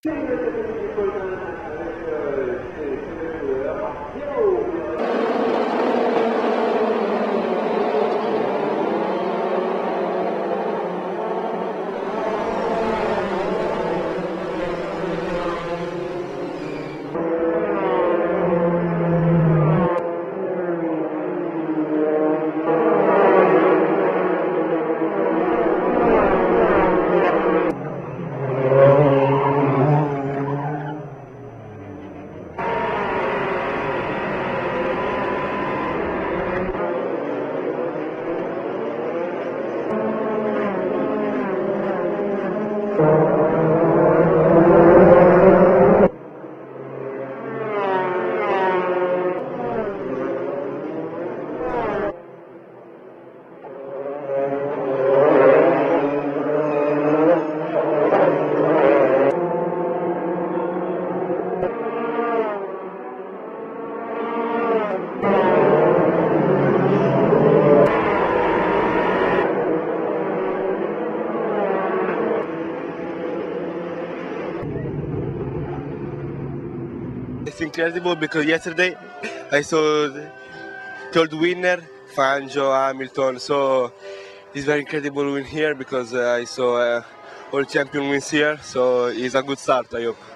It's incredible because yesterday I saw the third winner, Fangio Hamilton. So it's very incredible win here because I saw all champion wins here. So it's a good start, I hope.